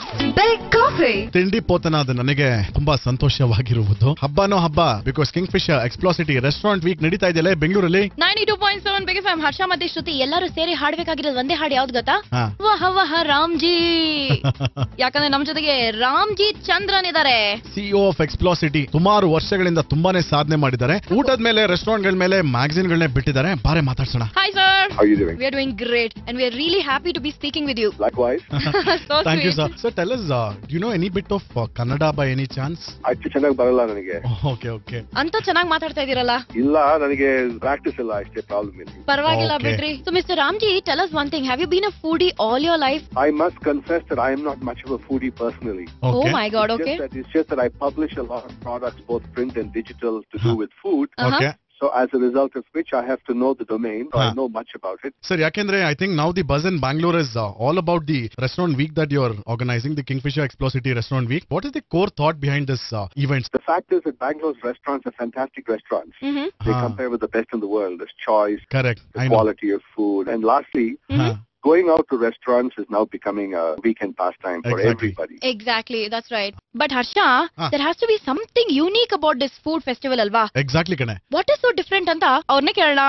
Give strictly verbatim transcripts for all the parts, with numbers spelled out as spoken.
Big Coffee. ತಿಂಡಿ ಪೋತನಾದ ನನಗೆ ತುಂಬಾ ಸಂತೋಷವಾಗಿರುವುದು ಹಬ್ಬನೋ ಹಬ್ಬ because Kingfisher Explocity restaurant week ನಡೀತಾ ಇದೆಯಲ್ಲ ಬೆಂಗಳೂರಲ್ಲಿ ninety two point seven big FM Harsha ಮತ್ತೆ ಶ್ರುತಿ ಎಲ್ಲರೂ ಸೇರಿ ಹಾಡ್ಬೇಕಾಗಿರೋದು ಒಂದೇ ಹಾಡು ಯಾವ್ದು ಗೊತ್ತಾ? ಹಾ. ವಹ ವಹ ರಾಮ್ಜಿ. ಯಾಕಂದ್ರೆ ನಮ್ ಜೊತೆಗೆ ರಾಮ್ಜಿ ಚಂದ್ರನ್ ಇದಾರೆ. ಸಿಇಒ ಆಫ್ ಎಕ್ಸ್ಪ್ಲಾಸಿಟಿ ಸುಮಾರು ವರ್ಷಗಳಿಂದ ತುಂಬಾನೇ ಸಾಧನೆ ಮಾಡಿದ್ದಾರೆ. ಊಟದ ಮೇಲೆ ರೆಸ್ಟೋರೆಂಟ್ ಗಳ ಮೇಲೆ ಮ್ಯಾಗಝಿನ್ ಗಳನ್ನೇ ಬಿಟ್ಟಿದ್ದಾರೆ. ಬಾರೆ ಮಾತಾಡ್ಸೋಣ. Hi sir. How are you doing? We are doing great and we are really happy to be speaking with you. Likewise. So Thank you, sweet. sir. Sir, tell us, uh, do you know any bit of uh, Kannada by any chance? ಅಷ್ಟು ಚೆನ್ನಾಗಿ ಬರಲ್ಲ ನನಗೆ. Okay, okay. ಅಂತ ಚೆನ್ನಾಗಿ ಮಾತಾಡ್ತಾ ಇದೀರಲ್ಲ. ಇಲ್ಲ ನನಗೆ practice ಇಲ್ಲ ಅಷ್ಟೇ ಪ್ರಾಬ್ಲಮ್ ಇಲ್ಲ. ಪರವಾಗಿಲ್ಲ Okay. ಬಿಡ್ರಿ. So Mister Ramji, tell us one thing. Have you been a foodie all your life? I must confess that I am not much of a foodie personally. Oh Okay. my God, It's okay. just that, it's just that I publish a lot of products, both print and digital, to do Huh. with food. Uh-huh. Okay. So as a result of which I have to know the domain, so Huh. I know much about it. Sir, yakendre I think now the buzz in Bangalore is uh, all about the restaurant week that you're organizing, the Kingfisher Explosity Restaurant Week. What is the core thought behind this uh, event? The fact is that Bangalore's restaurants are fantastic restaurants. Mhm. They Huh. compare with the best in the world. There's choice, Correct. the I know. quality of food. And lastly, Huh. going out to restaurants is now becoming a weekend pastime for Exactly. everybody. Exactly, that's right. But Harsha, Ah. there has to be something unique about this food festival alva. Exactly, kane. What is so different ಅಂತ ಅವ್ರನ್ನೇ ಕೇಳೋಣ.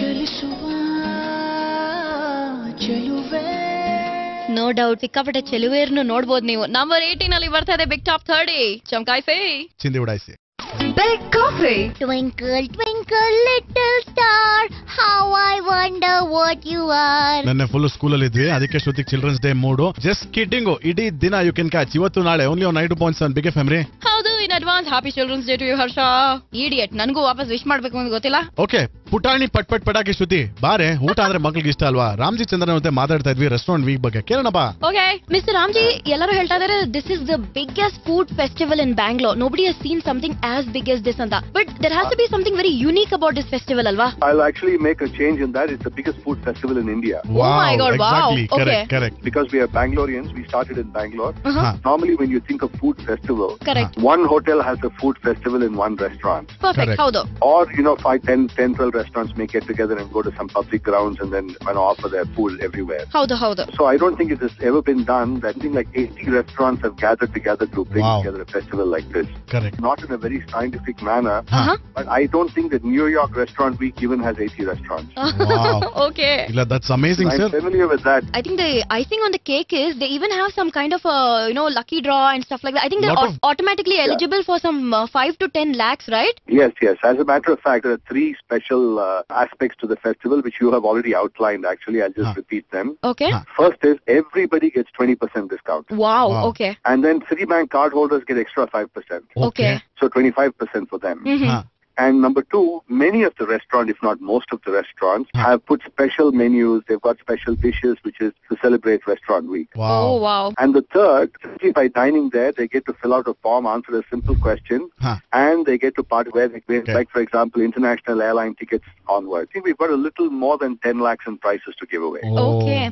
No doubt ಸಿಕ್ಕಾಪಟ್ಟೆ ಚೆಲುವೇರ್ನು ನೋಡ್ಬೋದು ನೀವು. Number eighteen ಅಲ್ಲಿ ಬರ್ತಾ ಇದೆ big top thirty ಚಮಕಾಯಿಸಿ Chindi udaisi. Big Coffee. Twinkle, twinkle, little star, how I wonder what you are. ನನ್ನ ಫುಲ್ ಸ್ಕೂಲ್ ಅಲ್ಲಿ ಇದ್ವಿ ಅದಕ್ಕೆ ಶ್ರುತಿಕ್ children's day mood just kidding ಇಡೀ ದಿನ ಯು ಕ್ಯಾನ್ ಕ್ಯಾಚ್ ಇವತ್ತು ನಾಳೆ only on nine point seven big F M ರೀ. ಹೌದು, in advance happy children's day to you Harsha. Idiot, ನನಗೂ ವಾಪಸ್ ವಿಶ್ ಮಾಡ್ಬೇಕು ಅಂತ ಗೊತ್ತಿಲ್ಲ. ಓಕೆ ಪುಟಾಣಿ ಪಟ್ ಪಟ್ ಪಟಾಕಿ ಶ್ರುತಿ ಬಾರೆ ಊಟ ಅಂದ್ರೆ ಮಕ್ಳಿಗೆ ಇಷ್ಟ ಅಲ್ವಾ? ರಾಮ್ಜಿ ಚಂದ್ರನ್ ಜೊತೆ ಮಾತಾಡ್ತಾ ಇದ್ವಿ ರೆಸ್ಟೋರೆಂಟ್ ವೀಕ್ ಬಗ್ಗೆ ಕೇಳೋಣಪ್ಪ. ಓಕೆ ಮಿಸ್ಟರ್ ರಾಮ್ಜಿ, ಎಲ್ಲರೂ ಹೇಳ್ತಾ ಇದಾರೆ this is the biggest food festival in Bangalore. Nobody has seen something as big as this ಅಂತ. But there has to be something very unique about this festival ಅಲ್ವಾ? I'll actually make a change in that. It's the biggest food festival in India. Wow, my God, wow. exactly. Okay. Correct, correct. Because we are Bangaloreans, we started in Bangalore. Uh-huh. Huh. Normally when you think of food festival, Correct. one hotel has a food festival in one restaurant. Perfect. Correct. ಹೌದು. Or, you know, five, ten, ten, twelve restaurants may get together and go to some public grounds and then you know, offer their food everywhere. ಹೌದು ಹೌದು. So I don't think it has ever been done that something like eighty restaurants have gathered together to bring Wow. together a festival like this. Correct. Not in a very scientific manner, Uh-huh. but I don't think that New York Restaurant Week even has eighty restaurants. Wow. Okay. ಇಲ್ಲ that's amazing, I'm sir. familiar with that. I think the icing on the cake is they even have some kind of a you know lucky draw and stuff like that. I think they're Lot au- of- automatically eligible for some uh, five to ten lakhs, right? Yes, yes. As a matter of fact, there are three special uh, aspects to the festival which you have already outlined. Actually, I'll just Huh. repeat them. Okay. Huh. First is everybody gets twenty percent discount. Wow. Wow. Okay. And then Citibank card holders get extra five percent. Okay. So twenty-five percent for them. Mhm. Huh. And number two, many of the restaurants, if not most of the restaurants, Huh. have put special menus. They've got special dishes, which is to celebrate Restaurant Week. Wow. Oh wow. And the third, simply by dining there, they get to fill out a form, answer a simple question, Huh. and they get to part where they get, Okay. like for example, international airline tickets onward. I think we've got a little more than ten lakhs in prizes to give away. Oh. Okay.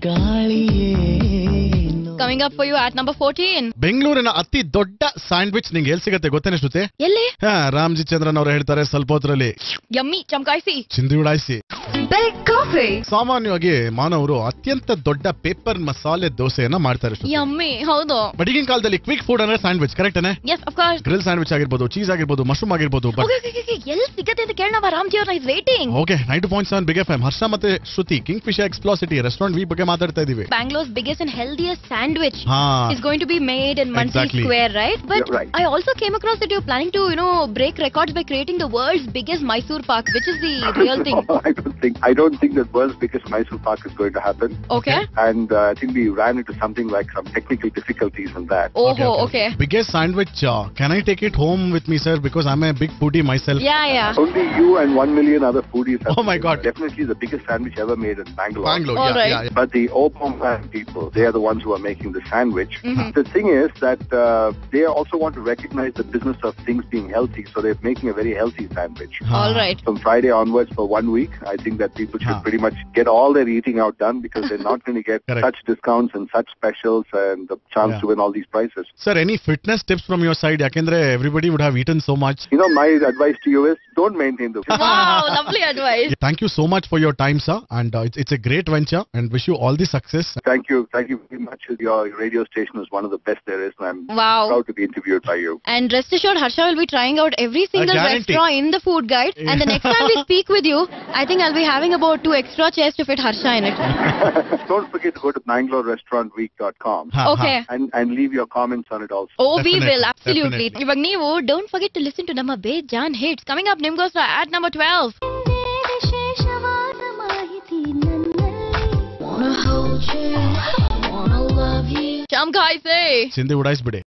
Coming up for you at number fourteen. ಬೆಂಗಳೂರಿನ ಅತಿ ದೊಡ್ಡ sandwich ನಿಂಗೆ ಎಲ್ಲಿ ಸಿಗತ್ತೆ ಗೊತ್ತೇನೆ ಶ್ರುತಿ? ಎಲ್ಲಿ? ಹಾ, ರಾಮ್ಜಿ ಚಂದ್ರನ್ ಅವರು ಹೇಳ್ತಾರೆ ಸ್ವಲ್ಪ ಹೊತ್ತರಲ್ಲಿ ಯಮ್ಮಿ ಚಮಕಾಯಿಸಿ. ಚಿಂದಿ ಉಡಾಯಿಸಿ. Big Coffee. ಸಾಮಾನ್ಯವಾಗಿ ಮಾನವರು ಅತ್ಯಂತ ದೊಡ್ಡ ಪೇಪರ್ ಮಸಾಲೆ ದೋಸೆಯನ್ನ ಮಾಡ್ತಾರೆ ಶ್ರುತಿ. ಯಮ್ಮಿ ಹೌದು. ಬಟ್ ಈಗಿನ ಕಾಲದಲ್ಲಿ ಕ್ವಿಕ್ ಫುಡ್ ಅಂದ್ರೆ ಸ್ಯಾಂಡ್ವಿಚ್ ಕರೆಕ್ಟ್ ಅನೇ? Yes, of course. Grill sandwich ಆಗಿರ್ಬೋದು, ಚೀಸ್ ಆಗಿರ್ಬೋದು, ಮಶ್ರೂಮ್ ಆಗಿರ್ಬೋದು. But Okay, okay, okay. ಎಲ್ಲಿ ಸಿಗತ್ತೆ ಅಂತ ಕೇಳೋಣ. ರಾಮ್ಜಿ ಅವ್ರನ್ನ is waiting. Okay nine point seven big F M Harsha ಮತ್ತೆ Shruti Kingfisher Explocity restaurant week ಬಗ್ಗೆ ಮಾತಾಡ್ತಾ ಇದೀವಿ. Bangalore's biggest and healthiest sandwich ಹಾ. is going to be made in Muncie Exactly. Square, right? But Yeah, right. I also came across that you're planning to, you know, break records by creating the world's biggest Mysore Pak, which is the real thing. No, I don't think I don't think that world's biggest Mysore Pak is going to happen. Okay. And uh, I think we ran into something like some technical difficulties in that. Oh, okay. Biggest sandwich. Uh, can I take it home with me, sir? Because I'm a big foodie myself. Yeah, yeah. Only you and one million other foodies have Oh my God. definitely the biggest sandwich ever made in Bangalore. Bangalore. All Yeah, right. yeah, yeah. But the Obama people, they are the ones who are making the sandwich. Mhm. The thing is that uh, they also want to recognize the business of things being healthy, so they're making a very healthy sandwich. All right. From Friday onwards for one week, I think that people should Huh. pretty much get all their eating out done because they're not going to get Correct. such discounts and such specials and the chance Yeah. to win all these prizes. Sir, any fitness tips from your side? Yakendre everybody would have eaten so much. You know, my advice to you is don't maintain the Wow, lovely advice. Thank you so much for your time, sir. And uh, it's, it's a great venture and wish you all the success. Thank you. Thank you very much. The your radio station is one of the best there is, and I'm Wow. proud to be interviewed by you. And rest assured, Harsha will be trying out every single guarantee. restaurant in the food guide. And the next time we speak with you, I think I'll be having about two extra chairs to fit Harsha in it. Don't forget to go to bangalore restaurant week dot com Ha, ha. Okay. and, and leave your comments on it also. Oh, we Definitely, will, absolutely. definitely. ಇವಾಗ ನೀವು don't forget to listen to ನಮ್ಮ ಬೇಜಾನ್ hits. Coming up, ನಿಮ್ಗೋಸ್ಕರ at number twelve. ವಿಶೇಷವಾದ ಮಾಹಿತಿ ನನ್ನಲ್ಲಿ. Wanna hold you, wanna love you. Chamkai say. Sindhi udais bide.